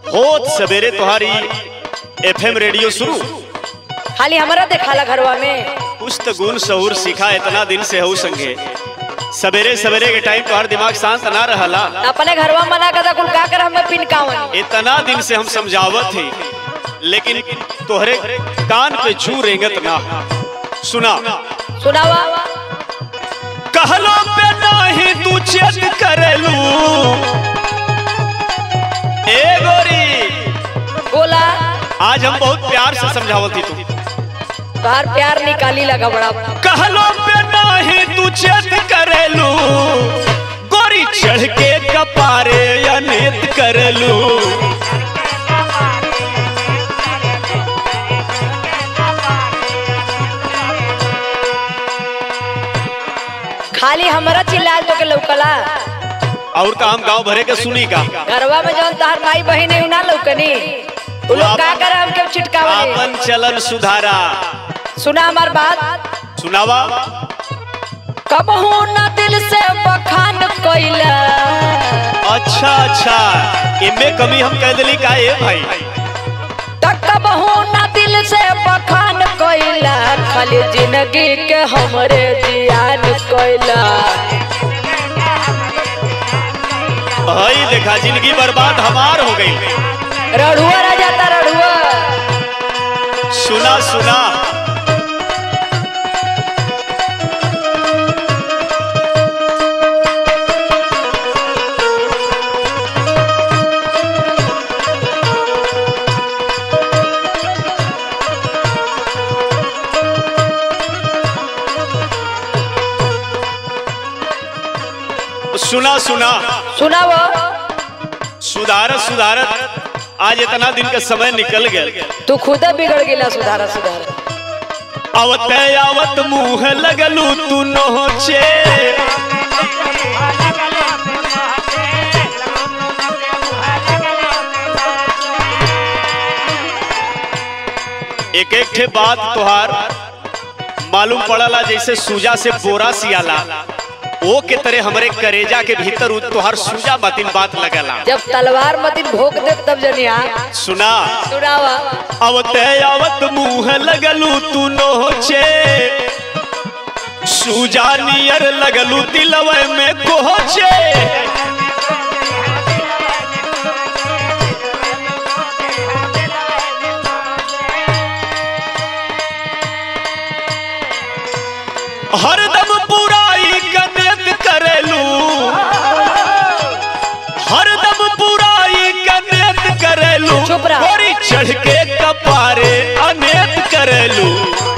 होत सवेरे तुम्हारी एफएम रेडियो शुरू। खाली हमारा देखाला घरवा में कुछ तो गुण शहूर सीखा इतना दिन से हो संगे। सवेरे सवेरे के टाइम तुम्हार दिमाग शांत ना रहला। अपने घरवा मना कर कुल का कर हमें पिनकावन। इतना दिन से हम समझावत थे लेकिन तोहरे कान पे छू रेंगत ना। सुना सुनावा। कहलो पे नहीं तू चेत करेलू। ए गोरी बोला। आज हम बहुत प्यार से समझावत थी तू। बाहर प्यार निकाली लगा बड़ा। कहलो पे नहीं तू चेत करेलू। गोरी चढ़ के कपारे अनेत करेलू। खाली हमारा चिल्लाल तो के लौकला और काम गांव भरे के सुनी का। घरवा में जौन तहार माई बहन है ना लौकनी उ लोग का करे हमके छिटकावा। अपन चलन सुधारा। सुना हमार बात। सुनावा। कबहू ना दिल से बखान कइला। अच्छा अच्छा इनमें कमी हम कह दिली का है भाई। तक कबहू ना दिल से बखान कइला। खाली जिंदगी के हमरे जियान कइला। भाई देखा जिंदगी बर्बाद हमार हो गई। रड़ुआ रह जाता रड़ुआ। सुना सुना। सुना सुना सुनाओ। सुधारत सुधारत आज इतना दिन का समय निकल गया। तू खुद बिगड़ गेला। सुधारा सुधारा। आवत आवत मुँह लगलू तू नोचे। एक एक ठे बात तुहार मालूम पड़ला जैसे सूजा से बोरा सियाला। वो के तरह हमारे करेजा के भीतर तुहार सूजा मतिन बात लगला। जब तलवार मतिन भोग दे तब जनिया। सुना सुनावा। आवत आवत मुँह लगलू तू नोचे। सूजा नियर लगलू दिलवे में कोचे। हरदम बुराई कनेत करेलू। हरदम बुराई कनेत करेलू। गोरी चढ़ के कपारे अनेत करेलू।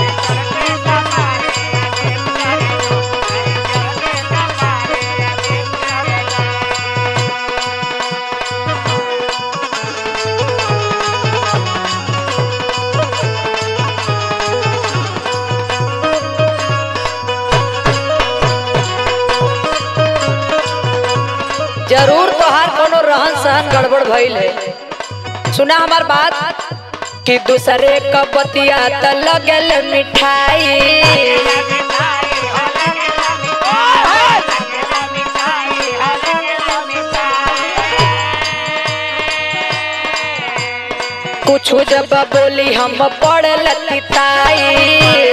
जरूर तोहार कोनो रहन सहन गड़बड़ भइल है। सुना हमार बात कि दूसरे का बतिया त लगल मिठाई। कुछ जब बोली हम पड़ल तिताई।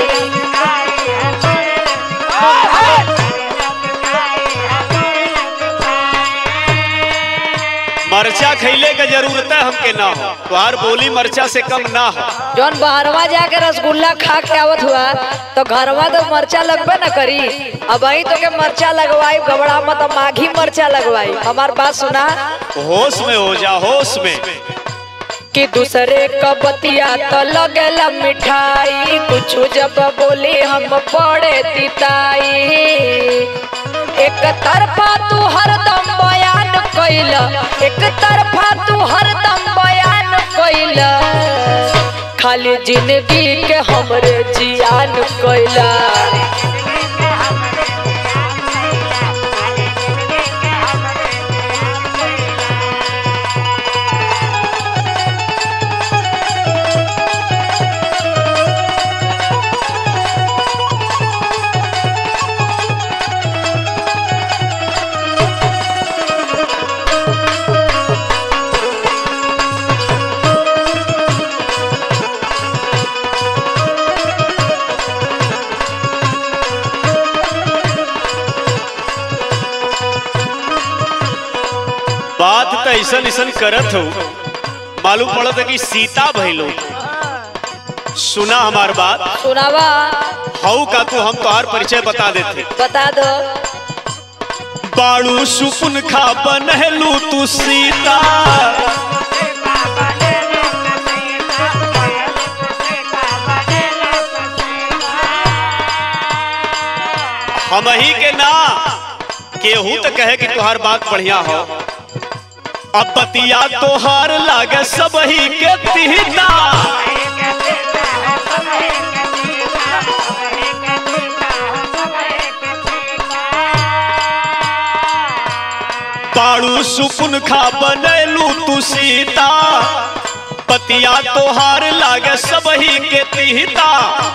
मरचा खैले का जरूरत है हमके ना हो। तुहार बोली मरचा से कम ना हो। जौन बाहरवा जाके रसगुल्ला खा के आवत हुआ तो घरवा तो मरचा लगबे न करी। अब वही तो के मरचा लगवाई घबरा मत माघी मरचा लगवाई। हमार बात सुना। होश में हो जा होश में। कि दूसरे का बतिया तो लगल मिठाई। कुछ जब बोली हम पड़े तिताई। एक तरफा तू हरदम बयान कइला। एक तरफा तू हरदम बयान कइला। खाली जिंदगी के हमरे जियान कइला। ऐसन ऐसन करत हो मालूम पड़त है कि सीता भइलो। सुना हमार बात, सुनावा। हऊ का तू हम तोहार परिचय बता देते। बता दो। बाड़ू सुपुन खा बनहलू तू सीता, हम ही के ना केहू तो कहे कि तुहार बात बढ़िया हो। अब बतिया तोहार लागे सब ही के तिहना, बाड़ू सुपुन खा बनैलू तू सीता, बतिया तोहार लागे सब ही के तिहता,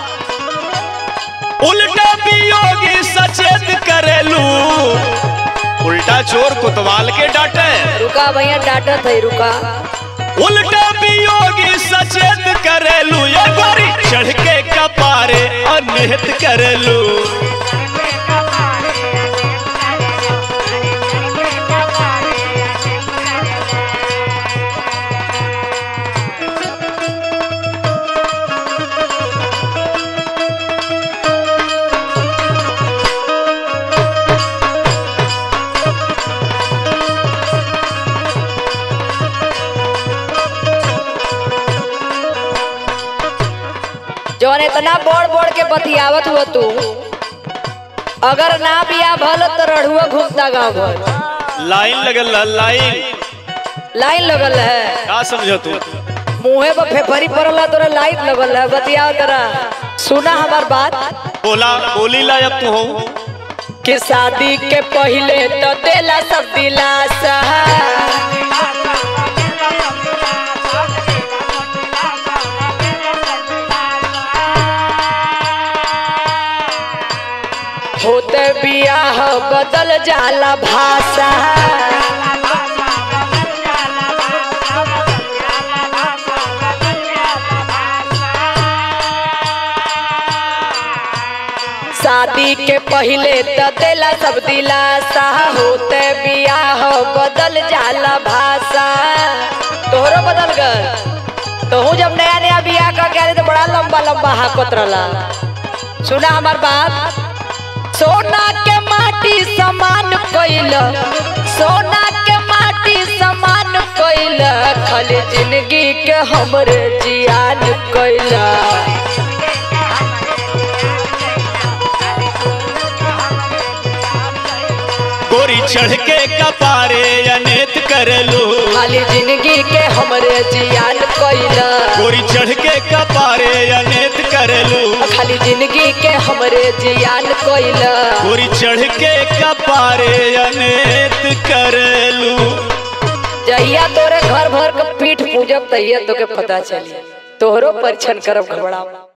उल्टा वियोगी सचेत करेलू, उल्टा चोर कोतवाल के डांटे। रुका भैया, डांटा थे रुका। उल्टा वियोगी सचेत करेलू, ये गोरी चढ़ के कपारे अनिहित करेलू। जौन इतना बोड़ बोड़ के बतियावत हुआ तू, अगर ना बिया भल तो रढ़ुआ घूमता गाँव भर। लाइन लगल है, लाइन लगल है। क्या समझो तू? मुँहे पर फेफरी पड़ल तोरा लाइन लगल है, बतिया तोरा। सुना हमार बात। बोला बोली ला अब तू हो कि शादी के पहले तो देला सब दिलासा, होते बियाह बदल जाला भाषा, शादी के पहले तो देला सब दिलासा, होते बियाह बदल जाला भाषा। तोहरो बदल गल। तोहू जब नया नया बियाह का क्या तो बड़ा लंबा लंबा हाकत रहला। सुना हमार बात। सोना के माटी समान कइल, सोना के माटी समान कइल, खाली जिंदगी के हमरे जियान कइल। गोरी चढ़ के कपारे अनित करलू, खाली जिंदगी के हमरे जियान कइल। गोरी चढ़ के कपारे अनित करलू, खाली जिंदगी के हमरे जियान कइल। गोरी चढ़ के कपारे अनित करलू। जहिया तोरे घर भर के पीठ पूजब तहिया तोके पता चली, तोहरो परीक्षण करब घबराव।